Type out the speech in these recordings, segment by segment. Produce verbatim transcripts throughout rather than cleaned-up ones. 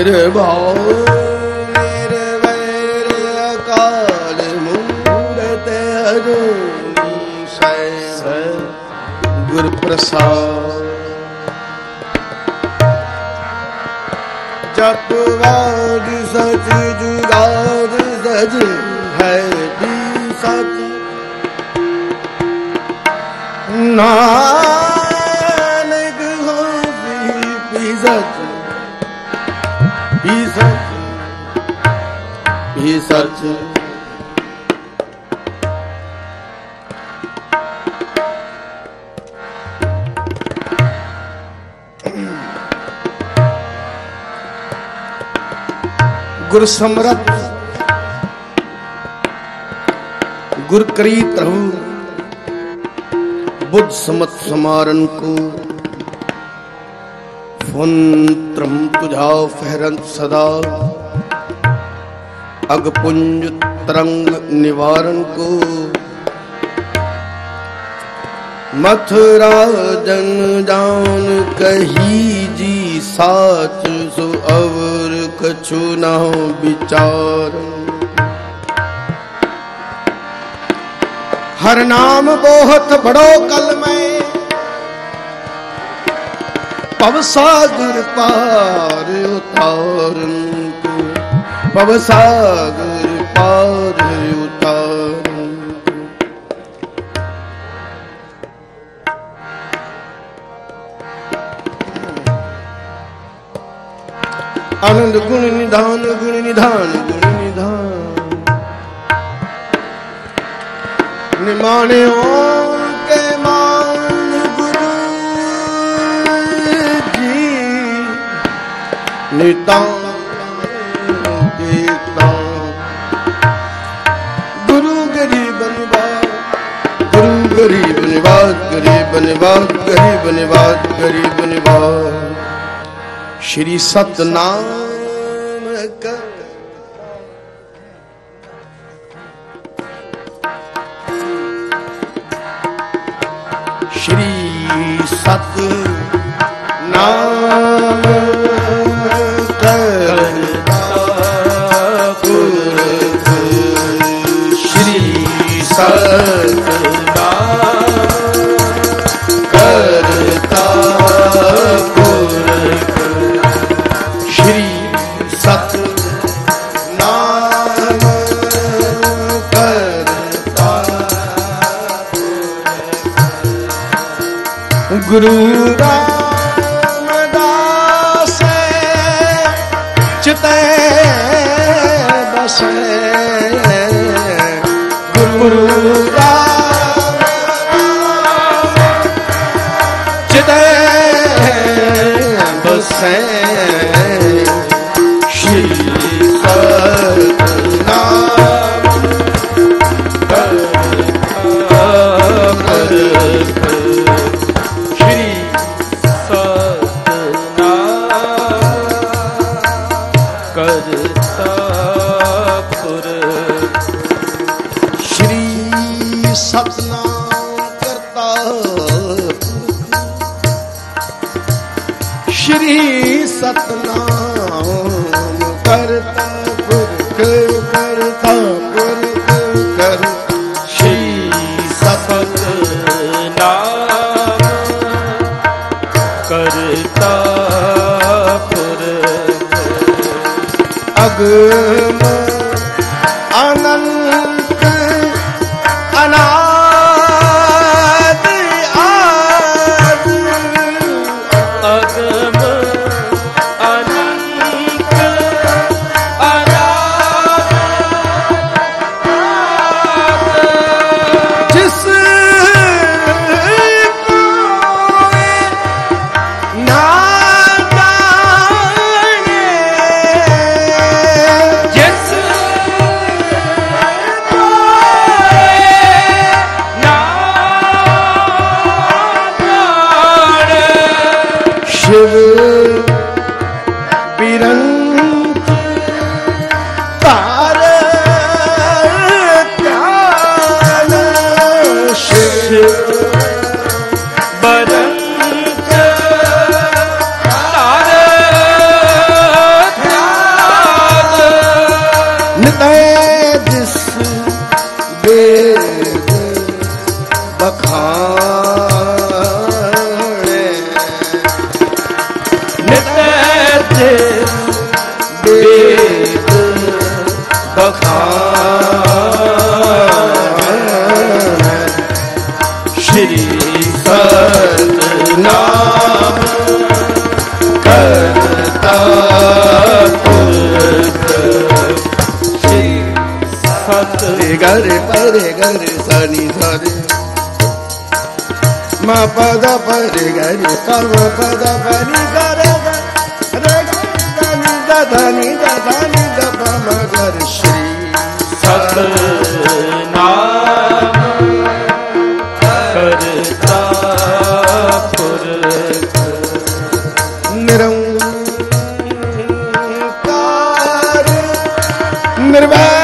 ਨਿਰਭਉ ਨਿਰਵੈਰ ਅਕਾਲ ਮੂਰਤ ਅਜੂਨੀ ਸੈ ਗੁਰ ਪ੍ਰਸਾਦ। ਜਪ ਵਾਦ ਸਚ ਜੁਗਾਦ ਸਚ ਹੈ ਦੀ ਸਚ ਨਾਨਕ ਹੋਸੀ ਪੀ ਸਚ ਪੀ ਸਚ ਪੀ ਸਚ। गुर समरथ गुर करी तरहु बुद्ध समत समारन को फुन त्रम तुझाओ फहरंत सदा अगपुंज तरंग निवारण को मथुरा जन जान कही जी साच सो अवर कछु ना विचार। हर नाम बहुत बड़ो कल में पव सागर पार उतारन को पव सागर पार उतारन। आनंद गुण निधान गुण निधान गुण निधान निमाने के मान गुरु जी नितान गुरु गरीब निवाज गुरु गरीब निवाज गरीब निवाज गरीब निवाज गरीब निवाज। श्री सतनाम का श्री सतनाम करता पुरख श्री सतनाम करता पुरख श्री सतनाम करता गुरु रामदास चिते बसे गुरु रामदास चिते बसे श्री सतनाम करता पुरख श्री सतनाम करता पुरख श्री सतनाम करता श्री सतनाम करता पुरख करता पुरख कर श्री सतनाम करता पुरख अगम अनंत अनादि आदि अगम शिव बिरंत तार ध्यान शिव बरंत तार ध्यान गरे परे गरे सनी सरे मा पद परे गरे पम पद परी गरे रे धनी धनी धनी दपम गर श्री सतनाम करता पुरख निरंकार निर्वैर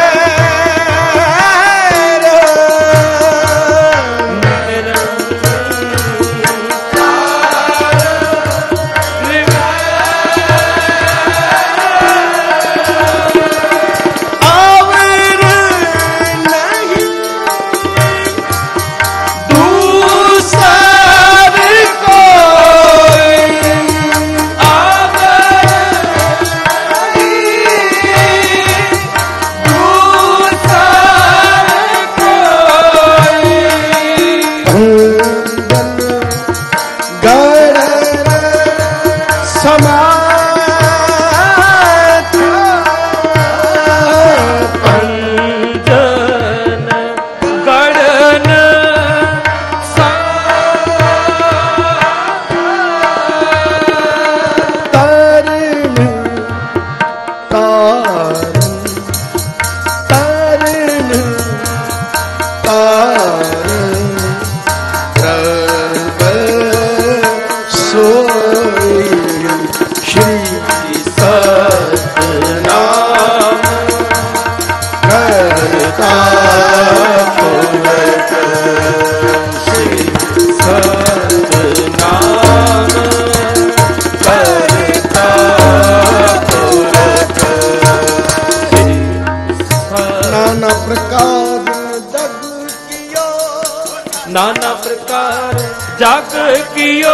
नाना प्रकार जग कियो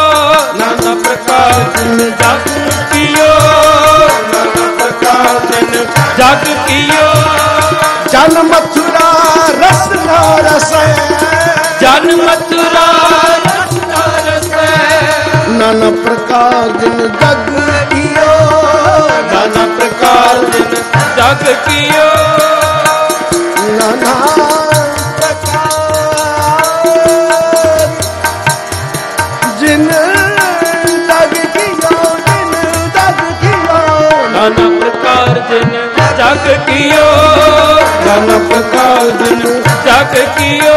नाना प्रकार जग कियो नाना प्रकार जग कियो जन मथुरा रस रस जन मथुरा रस रस नाना प्रकार दिन जग कियो नाना प्रकार दिन जग कियो नाना नाना प्रकार जिन जग कियो नाना प्रकार जिन जग कियो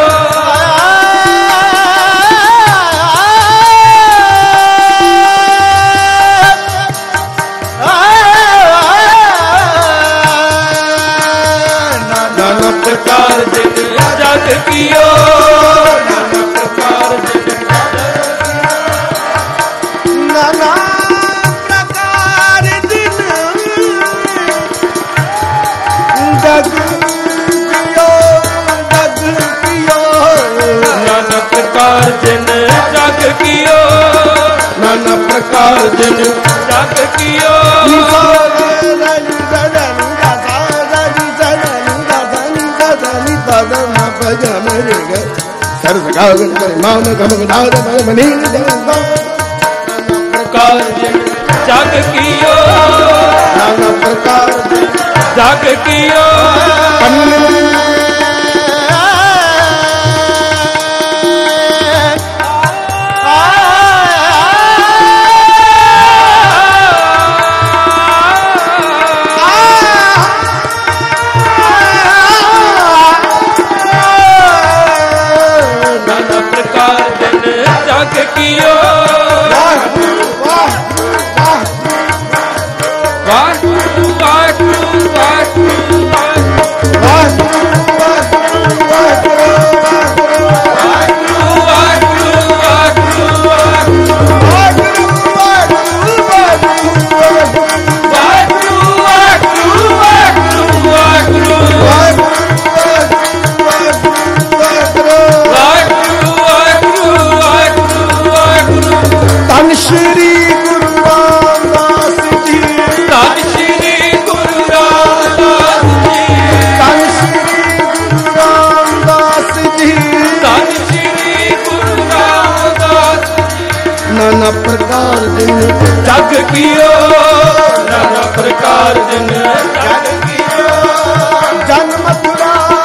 नाना प्रकार जिन जग कियो नाना प्रकार जिन नाना प्रकार जिन जग कियो नाना प्रकार जिन जग कियो प्रकार जिन जग कियो नाना प्रकार जिन जग कियो जग कियो वाहिगुरु वाहिगुरु वाहिगुरु वाहिगुरु श्री गुरु रामदास जी धन श्री गुरु रामदास जी धन श्री गुरु रामदास जी धन श्री गुरु रामदास जी नाना प्रकार दिन जग कियो नाना प्रकार दिन जग कियो जन मथुरा